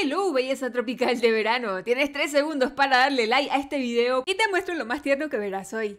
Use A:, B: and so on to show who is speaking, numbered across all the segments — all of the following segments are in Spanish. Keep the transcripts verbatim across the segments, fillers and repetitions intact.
A: Hello, belleza tropical de verano. Tienes tres segundos para darle like a este video y te muestro lo más tierno que verás hoy.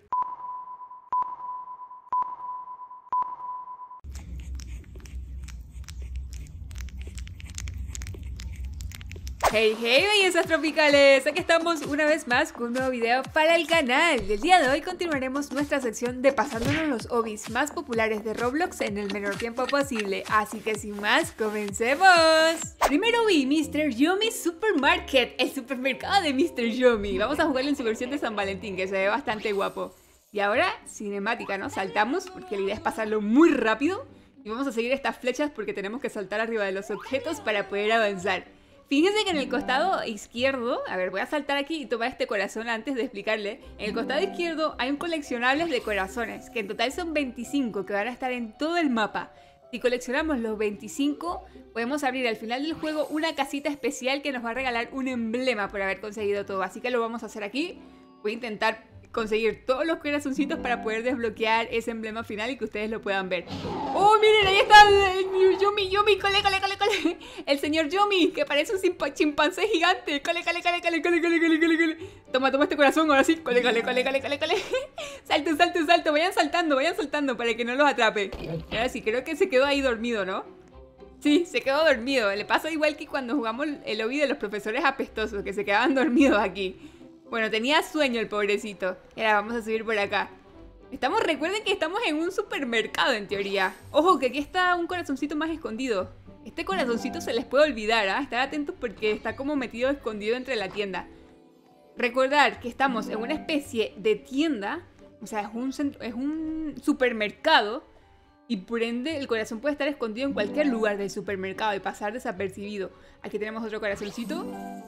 A: Hey, hey, bellezas tropicales, aquí estamos una vez más con un nuevo video para el canal. El día de hoy continuaremos nuestra sección de pasándonos los hobbies más populares de Roblox en el menor tiempo posible. Así que sin más, comencemos. Primero vi mister Yummy Supermarket, el supermercado de mister Yummy. Vamos a jugarlo en su versión de San Valentín, que se ve bastante guapo. Y ahora, cinemática, ¿no? Saltamos, porque la idea es pasarlo muy rápido. Y vamos a seguir estas flechas porque tenemos que saltar arriba de los objetos para poder avanzar. Fíjense que en el costado izquierdo, a ver, voy a saltar aquí y tomar este corazón antes de explicarle. En el costado izquierdo hay un coleccionables de corazones, que en total son veinticinco, que van a estar en todo el mapa. Si coleccionamos los veinticinco, podemos abrir al final del juego una casita especial que nos va a regalar un emblema por haber conseguido todo. Así que lo vamos a hacer aquí. Voy a intentar conseguir todos los corazoncitos para poder desbloquear ese emblema final y que ustedes lo puedan ver. ¡Oh, miren! Ahí está el, el Yummy, Yummy, cole, cole, cole, cole. El señor Yummy, que parece un chimpancé gigante. Cole, cole, cole, cole, cole, cole, cole, cole, cole. Toma, toma este corazón, ahora sí. Cole, cole, cole, cole, cole, cole. Salto, salto, salto. Vayan saltando, vayan saltando para que no los atrape. Ahora sí, creo que se quedó ahí dormido, ¿no? Sí, se quedó dormido. Le pasa igual que cuando jugamos el lobby de los profesores apestosos, que se quedaban dormidos aquí. Bueno, tenía sueño el pobrecito. Y ahora vamos a subir por acá. Estamos, recuerden que estamos en un supermercado en teoría. Ojo, que aquí está un corazoncito más escondido. Este corazoncito se les puede olvidar, ¿ah? ¿eh? Estar atentos porque está como metido escondido entre la tienda. Recordar que estamos en una especie de tienda. O sea, es un, centro, es un supermercado. Y por ende el corazón puede estar escondido en cualquier lugar del supermercado y pasar desapercibido. Aquí tenemos otro corazoncito.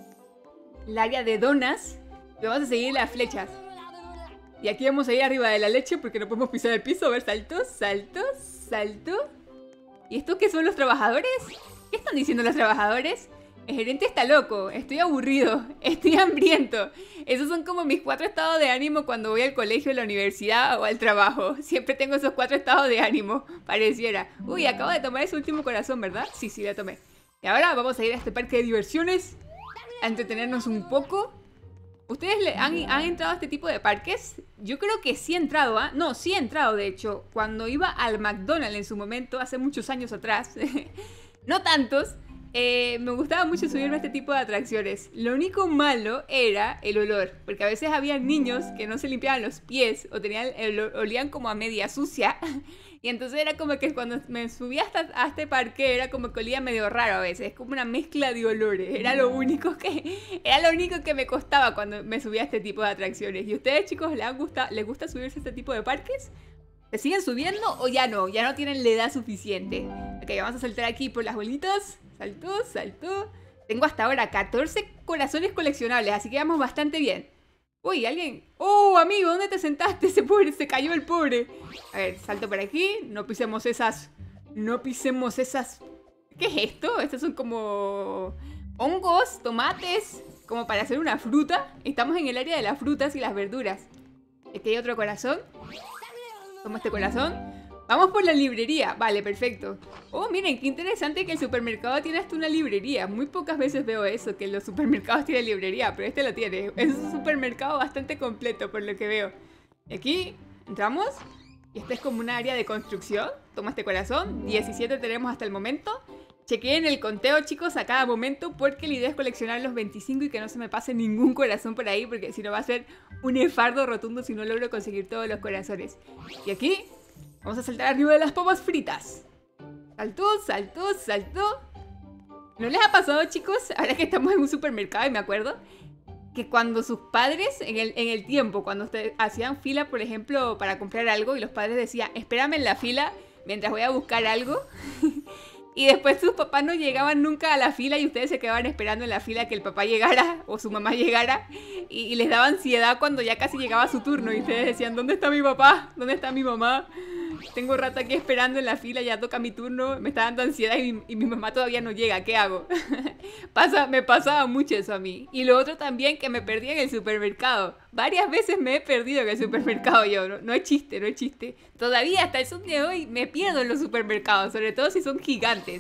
A: El área de donas. Y vamos a seguir las flechas. Y aquí vamos a ir arriba de la leche porque no podemos pisar el piso. A ver, salto, salto, salto. ¿Y estos qué son los trabajadores? ¿Qué están diciendo los trabajadores? El gerente está loco, estoy aburrido, estoy hambriento. Esos son como mis cuatro estados de ánimo cuando voy al colegio, a la universidad o al trabajo. Siempre tengo esos cuatro estados de ánimo, pareciera. Uy, acabo de tomar ese último corazón, ¿verdad? Sí, sí, la tomé. Y ahora vamos a ir a este parque de diversiones a entretenernos un poco. ¿Ustedes le han, han entrado a este tipo de parques? Yo creo que sí he entrado, ¿ah? ¿eh? No, sí he entrado, de hecho. Cuando iba al McDonald's en su momento, hace muchos años atrás. No tantos. Eh, me gustaba mucho subirme a este tipo de atracciones. Lo único malo era el olor. Porque a veces había niños que no se limpiaban los pies. O tenían el, olían como a media sucia. Y entonces era como que cuando me subía hasta a este parque era como que olía medio raro a veces. Es como una mezcla de olores. Era lo único que era lo único que me costaba cuando me subía a este tipo de atracciones. ¿Y ustedes, chicos, les, han gusta, les gusta subirse a este tipo de parques? ¿Se siguen subiendo o ya no? Ya no tienen la edad suficiente. Ok, vamos a saltar aquí por las bolitas. Saltó, saltó. Tengo hasta ahora catorce corazones coleccionables, así que vamos bastante bien. Uy, alguien... ¡Oh, amigo! ¿Dónde te sentaste? Ese pobre, se cayó el pobre. A ver, salto por aquí. No pisemos esas... No pisemos esas... ¿Qué es esto? Estos son como... hongos, tomates... como para hacer una fruta. Estamos en el área de las frutas y las verduras. Aquí hay otro corazón. Toma este corazón. Vamos por la librería. Vale, perfecto. Oh, miren, qué interesante que el supermercado tiene hasta una librería. Muy pocas veces veo eso, que los supermercados tienen librería, pero este lo tiene. Es un supermercado bastante completo, por lo que veo. Y aquí entramos. Y esta es como un área de construcción. Toma este corazón. diecisiete tenemos hasta el momento. Chequeen el conteo, chicos, a cada momento, porque la idea es coleccionar los veinticinco y que no se me pase ningún corazón por ahí, porque si no va a ser un enfardo rotundo si no logro conseguir todos los corazones. Y aquí... vamos a saltar arriba de las papas fritas. Saltó, saltó, saltó. ¿No les ha pasado, chicos? Ahora que estamos en un supermercado y me acuerdo que cuando sus padres, en el, en el tiempo, cuando ustedes hacían fila, por ejemplo, para comprar algo y los padres decían, espérame en la fila mientras voy a buscar algo. Y después sus papás no llegaban nunca a la fila y ustedes se quedaban esperando en la fila que el papá llegara o su mamá llegara. Y, y les daba ansiedad cuando ya casi llegaba su turno y ustedes decían, ¿dónde está mi papá? ¿Dónde está mi mamá? Tengo rato aquí esperando en la fila, ya toca mi turno, me está dando ansiedad y mi, y mi mamá todavía no llega, ¿qué hago? Pasa, me pasaba mucho eso a mí. Y lo otro también, que me perdí en el supermercado. Varias veces me he perdido en el supermercado yo, no, no es chiste, no es chiste. Todavía hasta el son de hoy me pierdo en los supermercados, sobre todo si son gigantes.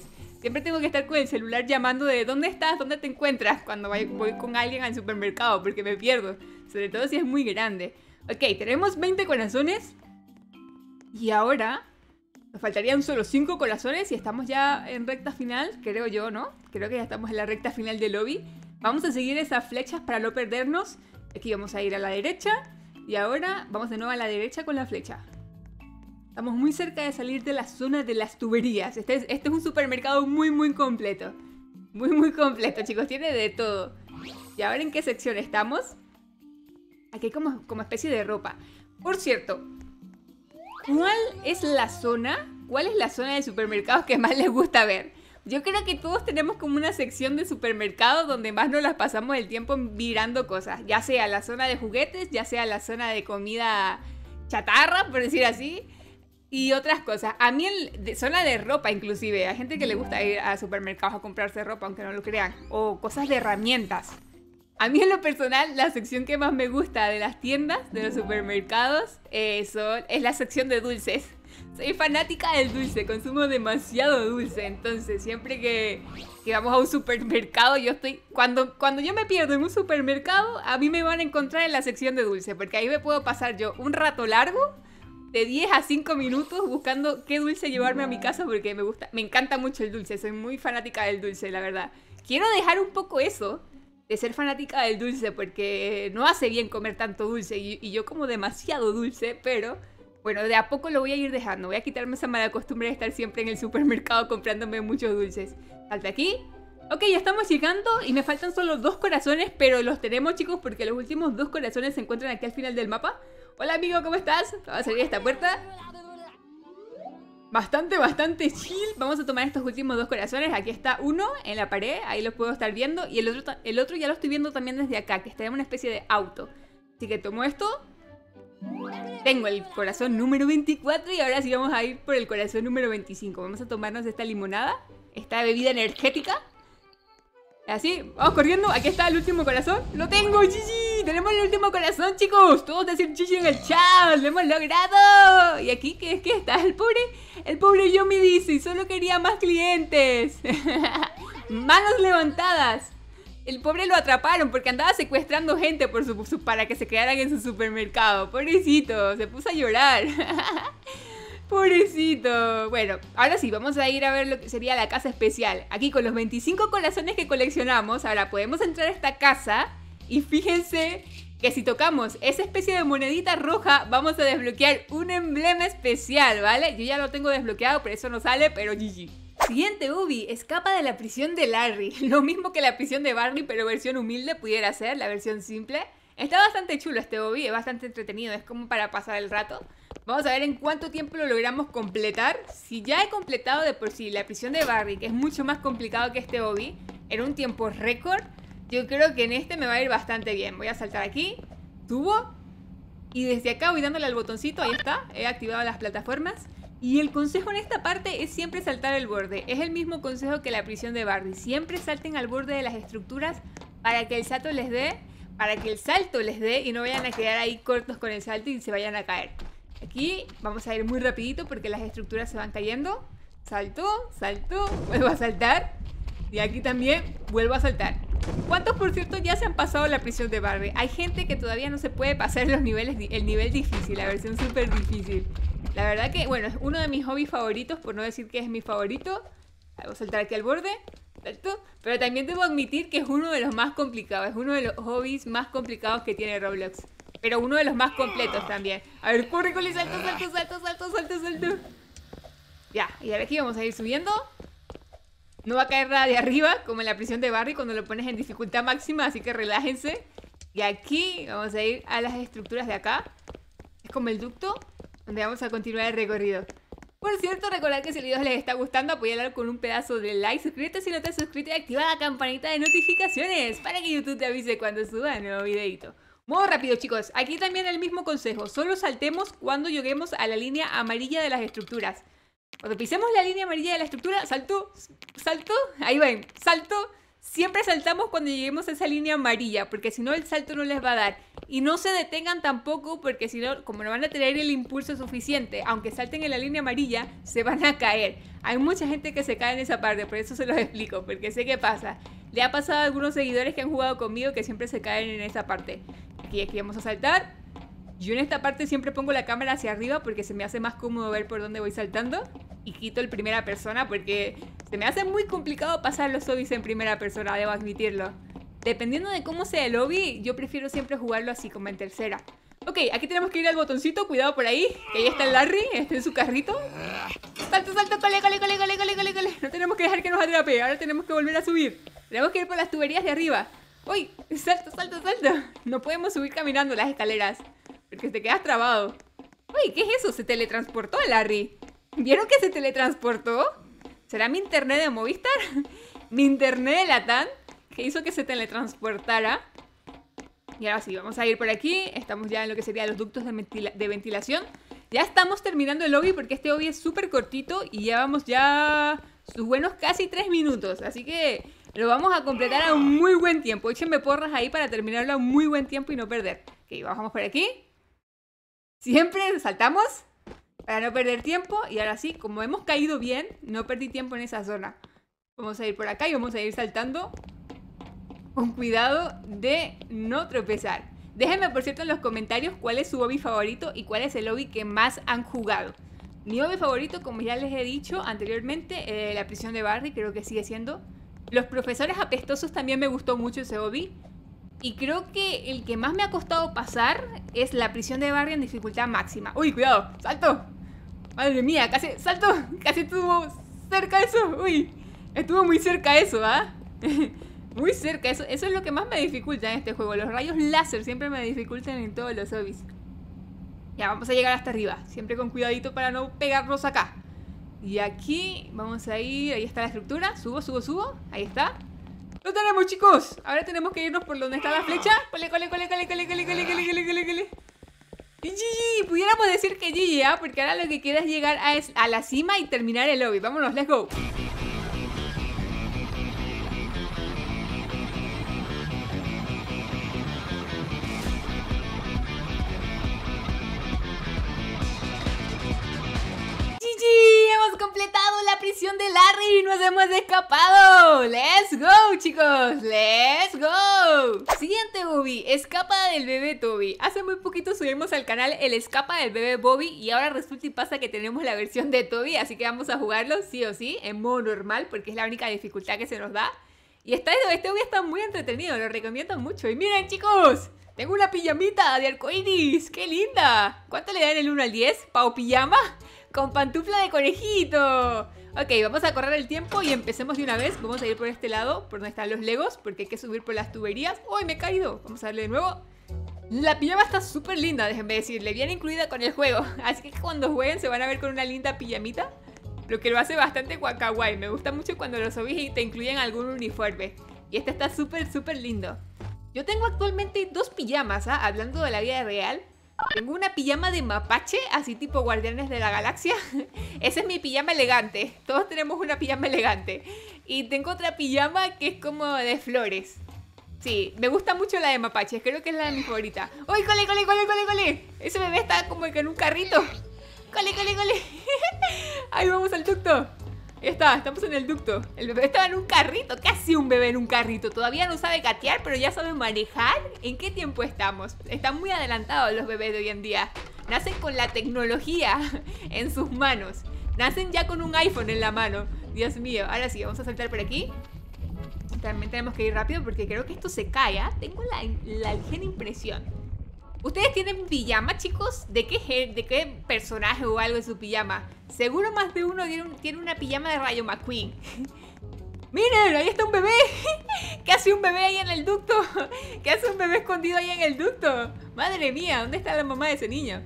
A: Siempre tengo que estar con el celular llamando de ¿dónde estás? ¿Dónde te encuentras? Cuando voy, voy con alguien al supermercado, porque me pierdo. Sobre todo si es muy grande. Ok, tenemos veinte corazones. Y ahora nos faltarían solo cinco corazones y estamos ya en recta final, creo yo, ¿no? Creo que ya estamos en la recta final del lobby. Vamos a seguir esas flechas para no perdernos. Aquí vamos a ir a la derecha. Y ahora vamos de nuevo a la derecha con la flecha. Estamos muy cerca de salir de la zona de las tuberías. Este es, este es un supermercado muy, muy completo. Muy, muy completo, chicos. Tiene de todo. ¿Y ahora en qué sección estamos? Aquí hay como, como especie de ropa. Por cierto, ¿cuál es la zona? ¿Cuál es la zona de supermercados que más les gusta ver? Yo creo que todos tenemos como una sección de supermercados donde más nos las pasamos el tiempo mirando cosas. Ya sea la zona de juguetes, ya sea la zona de comida chatarra, por decir así. Y otras cosas. A mí en de, zona de ropa inclusive. Hay gente que le gusta ir a supermercados a comprarse ropa, aunque no lo crean. O cosas de herramientas. A mí en lo personal, la sección que más me gusta de las tiendas, de los supermercados, eh, son, es la sección de dulces. Soy fanática del dulce, consumo demasiado dulce. Entonces siempre que, que vamos a un supermercado, yo estoy... Cuando, cuando yo me pierdo en un supermercado, a mí me van a encontrar en la sección de dulce. Porque ahí me puedo pasar yo un rato largo, de diez a cinco minutos, buscando qué dulce llevarme a mi casa. Porque me gusta, me encanta mucho el dulce, soy muy fanática del dulce, la verdad. Quiero dejar un poco eso de ser fanática del dulce, porque no hace bien comer tanto dulce. Y, y yo como demasiado dulce, pero... Bueno, de a poco lo voy a ir dejando. Voy a quitarme esa mala costumbre de estar siempre en el supermercado comprándome muchos dulces. Salta aquí. Ok, ya estamos llegando y me faltan solo dos corazones, pero los tenemos, chicos, porque los últimos dos corazones se encuentran aquí al final del mapa. Hola, amigo, ¿cómo estás? Vamos a salir de esta puerta. Bastante, bastante chill. Vamos a tomar estos últimos dos corazones. Aquí está uno en la pared, ahí los puedo estar viendo. Y el otro, el otro ya lo estoy viendo también desde acá, que está en una especie de auto. Así que tomo esto. Tengo el corazón número veinticuatro y ahora sí vamos a ir por el corazón número veinticinco. Vamos a tomarnos esta limonada, esta bebida energética. Así, vamos corriendo. Aquí está el último corazón. ¡Lo tengo! ¡Gigi! ¡Tenemos el último corazón, chicos! Todos decir Gigi en el chat. ¡Lo hemos logrado! Y aquí, ¿qué es que está? El pobre, el pobre Yomi dice, y solo quería más clientes. Manos levantadas. El pobre lo atraparon porque andaba secuestrando gente por su, su, para que se quedaran en su supermercado. Pobrecito, se puso a llorar. Pobrecito. Bueno, ahora sí, vamos a ir a ver lo que sería la casa especial. Aquí con los veinticinco corazones que coleccionamos, ahora podemos entrar a esta casa y fíjense que si tocamos esa especie de monedita roja, vamos a desbloquear un emblema especial, ¿vale? Yo ya lo tengo desbloqueado, pero eso no sale, pero G G. Siguiente Ubi, escapa de la prisión de Larry. Lo mismo que la prisión de Barney, pero versión humilde pudiera ser, la versión simple. Está bastante chulo este Ubi, es bastante entretenido, es como para pasar el rato. Vamos a ver en cuánto tiempo lo logramos completar. Si ya he completado de por sí la prisión de Barney, que es mucho más complicado que este Ubi, en un tiempo récord, yo creo que en este me va a ir bastante bien. Voy a saltar aquí, subo, y desde acá voy dándole al botoncito, ahí está, he activado las plataformas. Y el consejo en esta parte es siempre saltar el borde. Es el mismo consejo que la prisión de Barney. Siempre salten al borde de las estructuras para que el salto les dé, para que el salto les dé y no vayan a quedar ahí cortos con el salto y se vayan a caer. Aquí vamos a ir muy rapidito porque las estructuras se van cayendo. Salto, salto, vuelvo a saltar. Y aquí también vuelvo a saltar. ¿Cuántos, por cierto, ya se han pasado la prisión de Barney? Hay gente que todavía no se puede pasar los niveles, el nivel difícil, la versión súper difícil. La verdad que, bueno, es uno de mis hobbies favoritos, por no decir que es mi favorito. Voy a saltar aquí al borde, salto. Pero también debo admitir que es uno de los más complicados. Es uno de los hobbies más complicados que tiene Roblox. Pero uno de los más completos también. A ver, corre, corre, salto, salto, salto, salto, salto, salto. Ya, y ahora aquí vamos a ir subiendo. No va a caer nada de arriba, como en la prisión de Barney cuando lo pones en dificultad máxima, así que relájense. Y aquí vamos a ir a las estructuras de acá. Es como el ducto donde vamos a continuar el recorrido. Por cierto, recordad que si el video les está gustando, apoyarlo con un pedazo de like, suscríbete si no te has suscrito y activa la campanita de notificaciones para que YouTube te avise cuando suba un nuevo videito. Modo rápido, chicos. Aquí también el mismo consejo. Solo saltemos cuando lleguemos a la línea amarilla de las estructuras. Cuando pisemos la línea amarilla de la estructura, salto, salto, ahí ven, salto, siempre saltamos cuando lleguemos a esa línea amarilla, porque si no el salto no les va a dar. Y no se detengan tampoco, porque si no, como no van a tener el impulso suficiente, aunque salten en la línea amarilla, se van a caer. Hay mucha gente que se cae en esa parte, por eso se los explico, porque sé qué pasa. Le ha pasado a algunos seguidores que han jugado conmigo que siempre se caen en esa parte. Aquí, aquí vamos a saltar. Yo en esta parte siempre pongo la cámara hacia arriba porque se me hace más cómodo ver por dónde voy saltando. Y quito el primera persona porque se me hace muy complicado pasar los obbies en primera persona, debo admitirlo. Dependiendo de cómo sea el obby, yo prefiero siempre jugarlo así como en tercera. Ok, aquí tenemos que ir al botoncito, cuidado por ahí, que ahí está el Larry, está en su carrito. Salto, salto, cole, cole, cole, cole, cole, cole, cole. No tenemos que dejar que nos atrape, ahora tenemos que volver a subir. Tenemos que ir por las tuberías de arriba. Uy, salto, salto, salto. No podemos subir caminando las escaleras, porque te quedas trabado. Uy, ¿qué es eso? Se teletransportó el Larry. ¿Vieron que se teletransportó? ¿Será mi internet de Movistar? ¿Mi internet de Latam? Que hizo que se teletransportara. Y ahora sí, vamos a ir por aquí. Estamos ya en lo que serían los ductos de, ventila de ventilación. Ya estamos terminando el lobby porque este lobby es súper cortito y llevamos ya sus buenos casi tres minutos. Así que lo vamos a completar a un muy buen tiempo. Échenme porras ahí para terminarlo a un muy buen tiempo y no perder. Ok, bajamos por aquí. Siempre saltamos para no perder tiempo. Y ahora sí, como hemos caído bien, no perdí tiempo en esa zona. Vamos a ir por acá y vamos a ir saltando con cuidado de no tropezar. Déjenme, por cierto, en los comentarios cuál es su hobby favorito y cuál es el hobby que más han jugado. Mi hobby favorito, como ya les he dicho anteriormente, eh, la prisión de Barry, creo que sigue siendo. Los profesores apestosos también me gustó mucho ese hobby. Y creo que el que más me ha costado pasar es la prisión de Barry en dificultad máxima. ¡Uy, cuidado! ¡Salto! Madre mía, casi... ¡Salto! Casi estuvo cerca eso. ¡Uy! Estuvo muy cerca eso, ¿ah? ¿eh? Muy cerca, eso, eso es lo que más me dificulta en este juego. Los rayos láser siempre me dificultan en todos los hobbies. Ya, vamos a llegar hasta arriba. Siempre con cuidadito para no pegarnos acá. Y aquí vamos a ir, ahí está la estructura. Subo, subo, subo, ahí está. ¡Lo tenemos, chicos! Ahora tenemos que irnos por donde está la flecha. Cole, cole, cole, cole, cole, cole, cole, cole, cole, cole, cole. Y G G, pudiéramos decir que G G, ¿eh? Porque ahora lo que queda es llegar a, es, a la cima y terminar el lobby. Vámonos, let's go. Completado la prisión de Larry y nos hemos escapado. ¡Let's go, chicos! ¡Let's go! Siguiente hobby, escapa del bebé Toby. Hace muy poquito subimos al canal el escapa del bebé Bobby y ahora resulta y pasa que tenemos la versión de Toby, así que vamos a jugarlo sí o sí en modo normal porque es la única dificultad que se nos da. Y está, este hobby está muy entretenido, lo recomiendo mucho. Y miren, chicos, tengo una pijamita de arcoiris. ¡Qué linda! ¿Cuánto le dan el uno al diez? ¿Pau pijama? Con pantufla de conejito. Ok, vamos a correr el tiempo y empecemos de una vez. Vamos a ir por este lado, por donde están los legos, porque hay que subir por las tuberías. ¡Uy, me he caído! Vamos a darle de nuevo. La pijama está súper linda, déjenme decirle. Viene incluida con el juego. Así que cuando jueguen se van a ver con una linda pijamita. Lo que lo hace bastante kawaii. Me gusta mucho cuando los subís y te incluyen algún uniforme. Y este está súper, súper lindo. Yo tengo actualmente dos pijamas, ¿ah? Hablando de la vida real. Tengo una pijama de mapache, así tipo Guardianes de la Galaxia. Ese es mi pijama elegante. Todos tenemos una pijama elegante. Y tengo otra pijama que es como de flores. Sí, me gusta mucho la de mapaches. Creo que es la de mi favorita. ¡Uy, cole, cole, cole, cole, cole! Ese bebé está como que en un carrito. ¡Cole, cole, cole! Ahí vamos al ducto. Ahí está, estamos en el ducto. El bebé estaba en un carrito. ¿Qué hace un bebé en un carrito? Todavía no sabe gatear, pero ya sabe manejar. ¿En qué tiempo estamos? Están muy adelantados los bebés de hoy en día. Nacen con la tecnología en sus manos. Nacen ya con un iPhone en la mano. Dios mío. Ahora sí, vamos a saltar por aquí. También tenemos que ir rápido porque creo que esto se cae, ¿eh? Tengo la, la ligera impresión. ¿Ustedes tienen pijama, chicos? ¿De qué, ¿De qué personaje o algo en su pijama? Seguro más de uno tiene, un, tiene una pijama de Rayo McQueen. ¡Miren! Ahí está un bebé. ¿Qué hace un bebé ahí en el ducto? ¿Qué hace un bebé escondido ahí en el ducto? Madre mía, ¿dónde está la mamá de ese niño?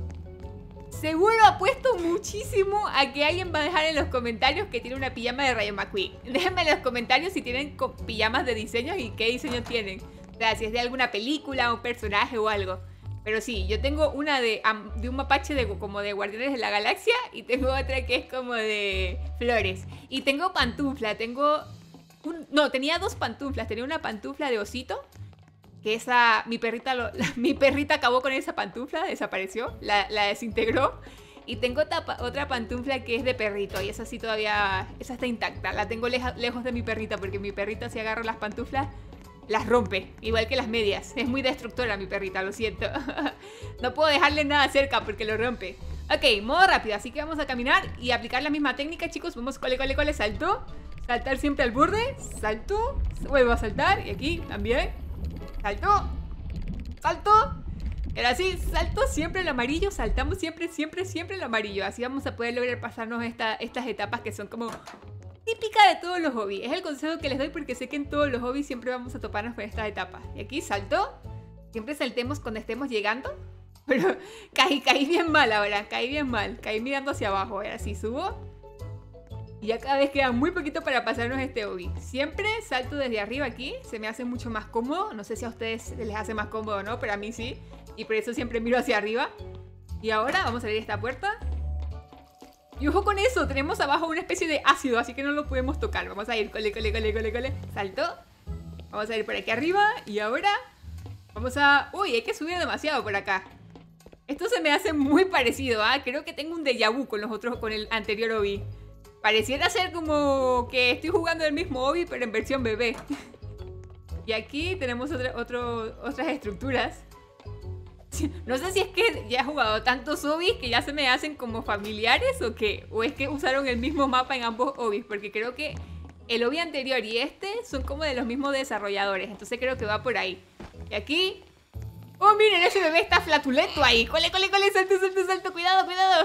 A: Seguro apuesto muchísimo a que alguien va a dejar en los comentarios que tiene una pijama de Rayo McQueen. Déjenme en los comentarios si tienen pijamas de diseños y qué diseño tienen. O sea, si es de alguna película, un personaje o algo. Pero sí, yo tengo una de, um, de un mapache de, como de Guardianes de la Galaxia y tengo otra que es como de flores. Y tengo pantufla, tengo Un, no, tenía dos pantuflas. Tenía una pantufla de osito. Que esa... Mi perrita, lo, la, mi perrita acabó con esa pantufla. Desapareció. La, la desintegró. Y tengo otra, otra pantufla que es de perrito. Y esa sí todavía... Esa está intacta. La tengo leja, lejos de mi perrita. Porque mi perrita si agarra las pantuflas... Las rompe. Igual que las medias. Es muy destructora mi perrita. Lo siento. No puedo dejarle nada cerca porque lo rompe. Ok, modo rápido. Así que vamos a caminar y aplicar la misma técnica, chicos. Vamos, cole, cole, cole. Salto. Saltar siempre al borde. Salto. Vuelvo a saltar. Y aquí también. Salto. Salto. Ahora sí, salto siempre el amarillo. Saltamos siempre, siempre, siempre el amarillo. Así vamos a poder lograr pasarnos esta, estas etapas que son como típicas de todos los hobbies. Es el consejo que les doy porque sé que en todos los hobbies siempre vamos a toparnos con estas etapas. Y aquí salto. Siempre saltemos cuando estemos llegando. Pero caí, caí bien mal ahora. Caí bien mal. Caí mirando hacia abajo. Ahora sí subo. Y ya cada vez queda muy poquito para pasarnos este hobby. Siempre salto desde arriba aquí. Se me hace mucho más cómodo. No sé si a ustedes les hace más cómodo o no, pero a mí sí. Y por eso siempre miro hacia arriba. Y ahora vamos a abrir esta puerta. Y ojo con eso. Tenemos abajo una especie de ácido, así que no lo podemos tocar. Vamos a ir, cole, cole, cole, cole, cole. Salto. Vamos a ir por aquí arriba. Y ahora vamos a... Uy, hay que subir demasiado por acá. Esto se me hace muy parecido, ¿ah? ¿eh? Creo que tengo un déjà vu con los otros, con el anterior hobby. Pareciera ser como que estoy jugando el mismo hobby, pero en versión bebé. Y aquí tenemos otra, otro, otras estructuras. No sé si es que ya he jugado tantos hobbies que ya se me hacen como familiares o qué. O es que usaron el mismo mapa en ambos hobbies. Porque creo que el hobby anterior y este son como de los mismos desarrolladores. Entonces creo que va por ahí. Y aquí... ¡Oh, miren! Ese bebé está flatulento ahí. ¡Cole, cole, cole! ¡Salto, salto, salto! ¡Cuidado, cuidado!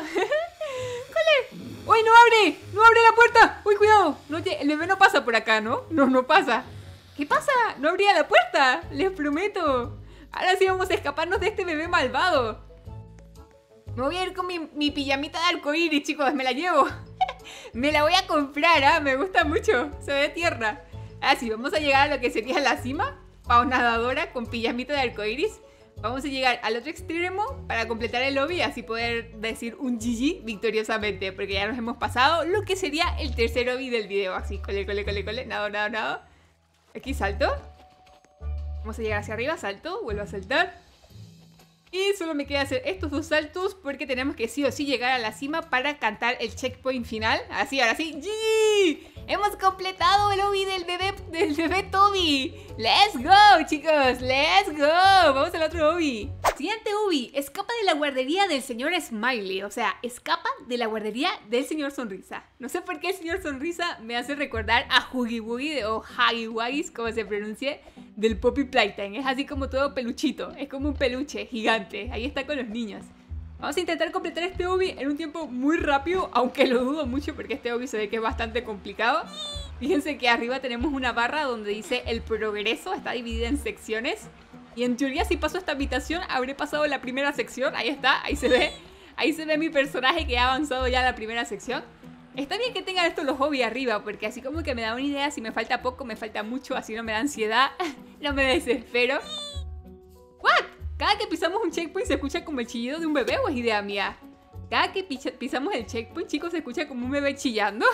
A: ¡Cole! ¡Uy, no abre! ¡No abre la puerta! ¡Uy, cuidado! No, el bebé no pasa por acá, ¿no? No, no pasa. ¿Qué pasa? No abría la puerta. Les prometo. Ahora sí vamos a escaparnos de este bebé malvado. Me voy a ir con mi, mi pijamita de arcoíris, chicos. Me la llevo. Me la voy a comprar, ¿ah? ¿eh? Me gusta mucho. Se ve tierna. Ahora sí, vamos a llegar a lo que sería la cima. Pau nadadora con pijamita de arcoíris. Vamos a llegar al otro extremo para completar el lobby y así poder decir un G G victoriosamente. Porque ya nos hemos pasado lo que sería el tercer lobby del video. Así, cole, cole, cole, cole. Nado, nado, nado. Aquí salto. Vamos a llegar hacia arriba, salto. Vuelvo a saltar. Y solo me queda hacer estos dos saltos porque tenemos que sí o sí llegar a la cima para cantar el checkpoint final. Así, ahora sí. ¡G G! ¡Hemos completado el lobby del bebé, del bebé Toby! ¡Let's go, chicos! ¡Let's go! Vamos al otro lobby. Siguiente lobby. Escapa de la guardería del señor Smiley. O sea, escapa de la guardería del señor Sonrisa. No sé por qué el señor Sonrisa me hace recordar a Huggy Wuggy o Huggy Wuggy, como se pronuncie, del Poppy Playtime. Es así como todo peluchito. Es como un peluche gigante. Ahí está con los niños. Vamos a intentar completar este hobby en un tiempo muy rápido, aunque lo dudo mucho porque este hobby se ve que es bastante complicado. Fíjense que arriba tenemos una barra donde dice el progreso, está dividida en secciones. Y en teoría si paso esta habitación habré pasado la primera sección, ahí está, ahí se ve. Ahí se ve mi personaje que ha avanzado ya a la primera sección. Está bien que tengan estos los hobbies arriba, porque así como que me da una idea si me falta poco, me falta mucho, así no me da ansiedad, no me desespero. ¿What? Cada que pisamos un checkpoint se escucha como el chillido de un bebé o es idea mía. Cada que pisamos el checkpoint, chicos, se escucha como un bebé chillando.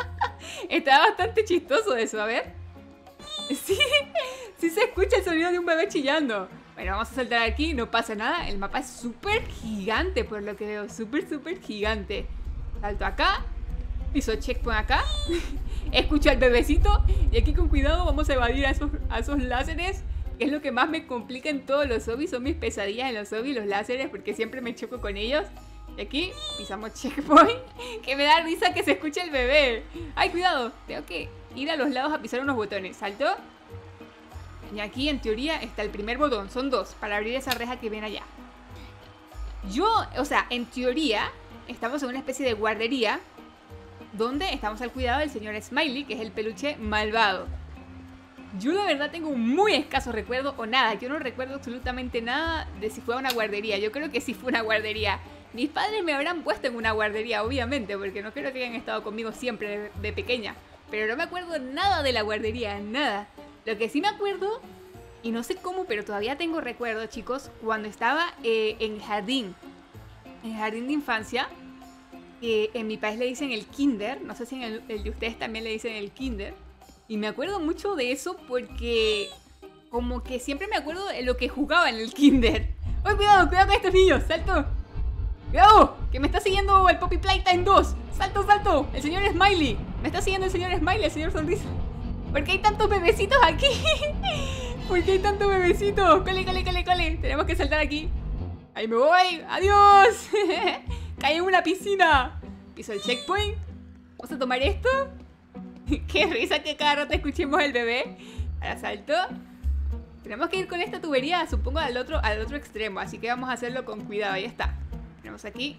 A: Está bastante chistoso eso, a ver. Sí, sí se escucha el sonido de un bebé chillando. Bueno, vamos a saltar aquí, no pasa nada. El mapa es súper gigante por lo que veo, súper, súper gigante. Salto acá, piso checkpoint acá. Escucho al bebecito y aquí con cuidado vamos a evadir a esos, a esos láseres. Que es lo que más me complica en todos los hobbies. Son mis pesadillas en los hobbies, los láseres, porque siempre me choco con ellos. Y aquí pisamos checkpoint. Que me da risa que se escuche el bebé. ¡Ay, cuidado! Tengo que ir a los lados a pisar unos botones. Salto. Y aquí en teoría está el primer botón. Son dos, para abrir esa reja que ven allá. Yo, o sea, en teoría estamos en una especie de guardería donde estamos al cuidado del señor Smiley, que es el peluche malvado. Yo la verdad tengo un muy escaso recuerdo o nada. Yo no recuerdo absolutamente nada de si fue a una guardería. Yo creo que sí fue una guardería. Mis padres me habrán puesto en una guardería, obviamente, porque no creo que hayan estado conmigo siempre de, de pequeña. Pero no me acuerdo nada de la guardería, nada. Lo que sí me acuerdo, y no sé cómo, pero todavía tengo recuerdo, chicos, cuando estaba eh, en jardín. En jardín de infancia. Eh, en mi país le dicen el kinder. No sé si en el, el de ustedes también le dicen el kinder. Y me acuerdo mucho de eso porque como que siempre me acuerdo de lo que jugaba en el kinder. ¡Ay, cuidado, cuidado con estos niños! ¡Salto! ¡Cuidado! ¡Que me está siguiendo el Poppy Playtime dos! ¡Salto, salto! ¡El señor Smiley! Me está siguiendo el señor Smiley, el señor Sonrisa. ¿Por qué hay tantos bebecitos aquí? ¿Por qué hay tantos bebecitos? ¡Cole, cole, cole, cole! Tenemos que saltar aquí. ¡Ahí me voy! ¡Adiós! ¡Caí en una piscina! Piso el checkpoint. ¿Vamos a tomar esto? ¡Qué risa que cada rato escuchemos el bebé! Ahora salto. Tenemos que ir con esta tubería, supongo, al otro, al otro extremo. Así que vamos a hacerlo con cuidado. Ahí está. Tenemos aquí.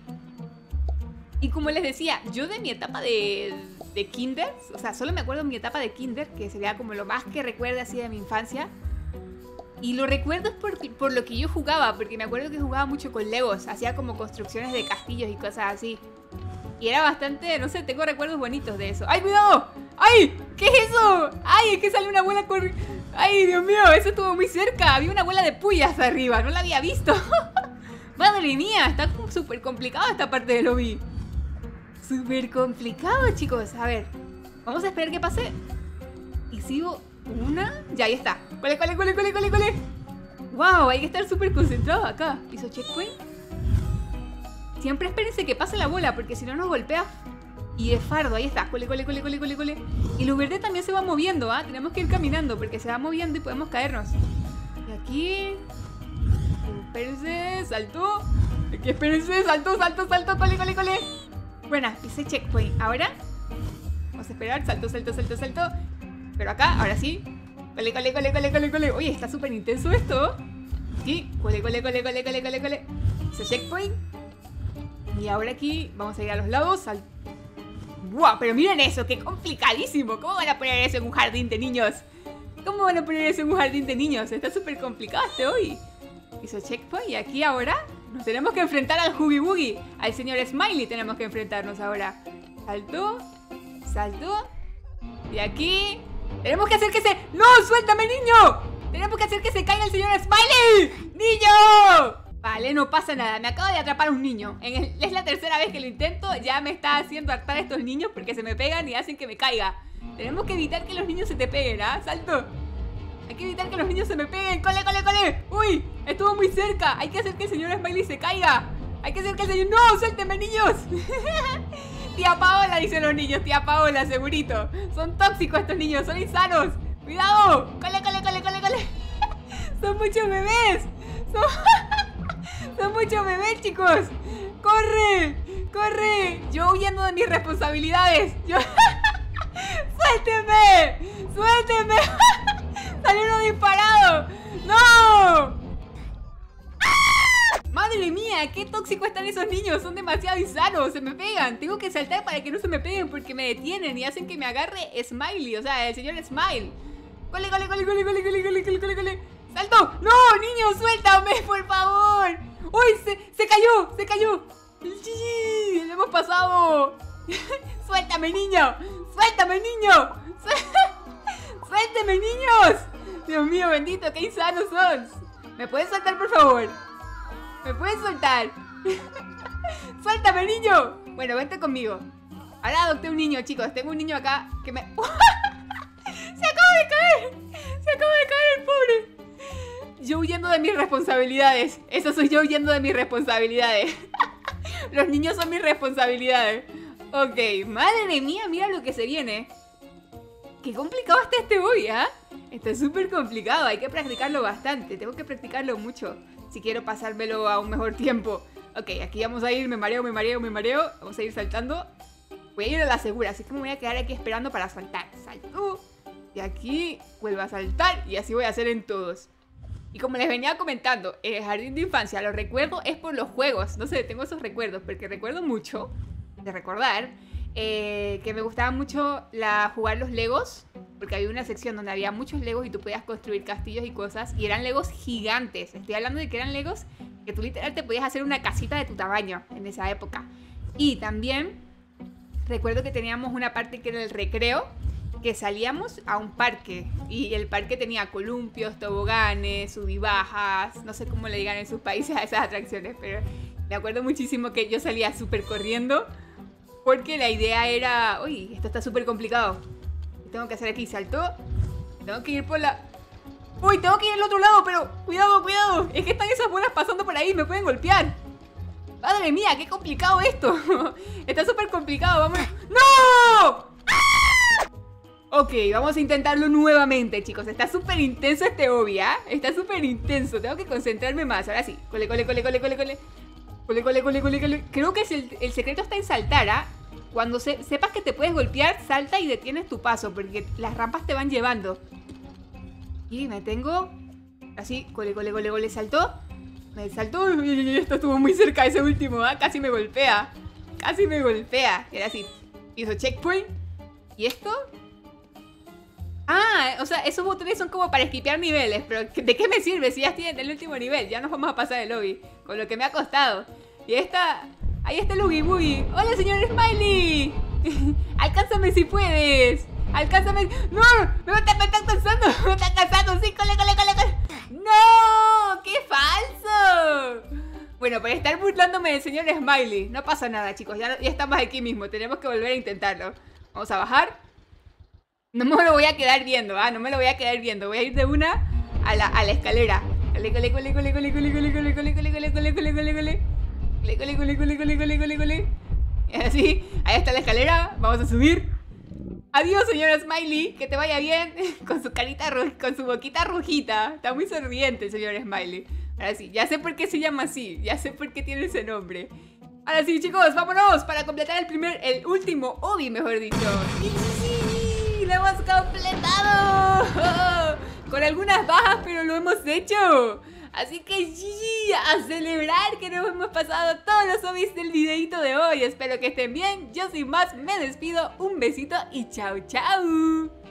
A: Y como les decía, yo de mi etapa de, de kinder, o sea, solo me acuerdo de mi etapa de kinder, que sería como lo más que recuerde así de mi infancia. Y lo recuerdo es por, por lo que yo jugaba, porque me acuerdo que jugaba mucho con Legos. Hacía como construcciones de castillos y cosas así. Y era bastante, no sé, tengo recuerdos bonitos de eso. ¡Ay, cuidado! ¡Ay! ¿Qué es eso? ¡Ay, es que sale una bola corriendo! ¡Ay, Dios mío! Eso estuvo muy cerca. Había una bola de puyas arriba. No la había visto. ¡Madre mía! Está súper complicado esta parte del lobby. Súper complicado, chicos. A ver. Vamos a esperar que pase. Y sigo una... Ya, ahí está. ¡Cole, cole, cole, cole, cole, cole! ¡Wow! Hay que estar súper concentrado acá. ¿Hizo checkpoint? Siempre espérense que pase la bola, porque si no nos golpea. Y es fardo, ahí está. Cole, cole, cole, cole, cole, cole. Y lo verde también se va moviendo, ¿ah? ¿eh? Tenemos que ir caminando porque se va moviendo y podemos caernos. Y aquí... Espérense, salto. Aquí espérense, salto, salto, salto, cole, cole, cole. Buena, hice checkpoint. Ahora, vamos a esperar, salto, salto, salto, salto. Pero acá, ahora sí. Cole, cole, cole, cole, cole, cole. Oye, está súper intenso esto. Aquí, cole, cole, cole, cole, cole, cole, cole. Hice checkpoint. Y ahora aquí vamos a ir a los lados. Sal... ¡Buah! Pero miren eso, qué complicadísimo. ¿Cómo van a poner eso en un jardín de niños? ¿Cómo van a poner eso en un jardín de niños? Está súper complicado este hoy. Hizo checkpoint y aquí ahora nos tenemos que enfrentar al Huggy Wuggy. Al señor Smiley tenemos que enfrentarnos ahora. Salto, salto. Y aquí tenemos que hacer que se... ¡No! ¡Suéltame, niño! Tenemos que hacer que se caiga el señor Smiley. ¡Niño! Vale, no pasa nada, me acabo de atrapar a un niño. en el, Es la tercera vez que lo intento. Ya me está haciendo hartar a estos niños porque se me pegan y hacen que me caiga. Tenemos que evitar que los niños se te peguen, ¿ah? ¿eh? Salto. Hay que evitar que los niños se me peguen. ¡Cole, cole, cole! ¡Uy! Estuvo muy cerca. Hay que hacer que el señor Smiley se caiga. Hay que hacer que el señor... ¡No! ¡Suélteme, niños! Tía Paola, dicen los niños. Tía Paola, segurito. Son tóxicos estos niños, son insanos. ¡Cuidado! ¡Cole, cole, cole, cole, cole! Son muchos bebés. Son... Son muchos bebés, chicos. ¡Corre! ¡Corre! Yo huyendo de mis responsabilidades. Yo... ¡Suélteme! ¡Suélteme! ¡Salió uno disparado! ¡No! ¡Madre mía! ¡Qué tóxicos están esos niños! Son demasiado insanos. Se me pegan. Tengo que saltar para que no se me peguen porque me detienen y hacen que me agarre Smiley. O sea, el señor Smile. ¡Cole, cole, cole, cole, cole, cole, cole, cole, cole, cole! ¡Salto! ¡No, niño! ¡Suéltame, por favor! ¡Uy! Se, ¡Se cayó! ¡Se cayó! ¡Sí! ¡Lo hemos pasado! ¡Suéltame, niño! ¡Suéltame, niño! ¡Suéltame, niños! Dios mío, bendito, qué insanos son. ¿Me puedes soltar, por favor? ¿Me puedes soltar? ¡Suéltame, niño! Bueno, vente conmigo. Ahora adopté un niño, chicos. Tengo un niño acá que me... ¡Se acaba de caer! ¡Se acaba de caer el pobre! Yo huyendo de mis responsabilidades. Eso soy yo huyendo de mis responsabilidades. Los niños son mis responsabilidades. Ok, madre mía, mira lo que se viene. Qué complicado está este hoy, ¿ah? ¿eh? Está es súper complicado, hay que practicarlo bastante. Tengo que practicarlo mucho si quiero pasármelo a un mejor tiempo. Ok, aquí vamos a ir, me mareo, me mareo, me mareo. Vamos a ir saltando. Voy a ir a la segura, así que me voy a quedar aquí esperando para saltar. Salto. Y aquí vuelvo a saltar y así voy a hacer en todos. Y como les venía comentando, en el jardín de infancia lo recuerdo es por los juegos. No sé, tengo esos recuerdos porque recuerdo mucho de recordar eh, que me gustaba mucho la, jugar los Legos. Porque había una sección donde había muchos Legos y tú podías construir castillos y cosas. Y eran Legos gigantes. Estoy hablando de que eran Legos que tú literal te podías hacer una casita de tu tamaño en esa época. Y también recuerdo que teníamos una parte que era el recreo, que salíamos a un parque y el parque tenía columpios, toboganes, subibajas, no sé cómo le digan en sus países a esas atracciones, pero me acuerdo muchísimo que yo salía súper corriendo porque la idea era, uy, esto está súper complicado, tengo que hacer aquí? ¿Salto? Tengo que ir por la... Uy, tengo que ir al otro lado, pero... Cuidado, cuidado. Es que están esas bolas pasando por ahí, me pueden golpear. Madre mía, qué complicado esto. Está súper complicado, vamos... ¡No! Ok, vamos a intentarlo nuevamente, chicos. Está súper intenso este obby, ¿ah? ¿eh? Está súper intenso, tengo que concentrarme más. Ahora sí, cole, cole, cole, cole, cole, cole. Cole, cole, cole, cole, cole. Creo que el, el secreto está en saltar, ¿ah? ¿eh? Cuando se, sepas que te puedes golpear, salta y detienes tu paso, porque las rampas te van llevando. Y me tengo... Así, cole, cole, cole, cole, saltó. Me saltó y esto estuvo muy cerca ese último, ¿eh? Casi me golpea. Casi me golpea. Era así. Hizo checkpoint. ¿Y esto? Ah, o sea, esos botones son como para esquipear niveles. Pero ¿de qué me sirve si ya estoy en el último nivel? Ya nos vamos a pasar el lobby. Con lo que me ha costado. Y esta... Ahí está el Oogie Boogie. ¡Hola, señor Smiley! ¡Alcánzame si puedes! ¡Alcánzame! ¡No! ¡Me está, me está alcanzando! ¡Me está alcanzando! ¡Sí! ¡Cole, cole, cole, cole! ¡No! ¡Qué falso! Bueno, por estar burlándome del señor Smiley. No pasa nada, chicos. Ya, ya estamos aquí mismo. Tenemos que volver a intentarlo. Vamos a bajar. No me lo voy a quedar viendo, ¿ah? No me lo voy a quedar viendo. Voy a ir de una a la, a la escalera. Cole, cole, cole, cole, cole, cole, cole, cole, cole, cole, cole, cole, cole, cole, cole. Cole, cole, cole, cole, cole, cole, cole, cole. Y así, ahí está la escalera. Vamos a subir. Adiós, señora Smiley. Que te vaya bien. Con su carita roja, con su boquita rojita. Está muy sonriente el señor Smiley. Ahora sí, ya sé por qué se llama así. Ya sé por qué tiene ese nombre. Ahora sí, chicos, vámonos para completar el primer, el último obby, mejor dicho. ¡Sí, sí, sí! ¡Lo hemos completado! Oh, con algunas bajas, pero lo hemos hecho. Así que G G, a celebrar que nos hemos pasado todos los obbies del videito de hoy. Espero que estén bien. Yo sin más me despido. Un besito y chao, chao.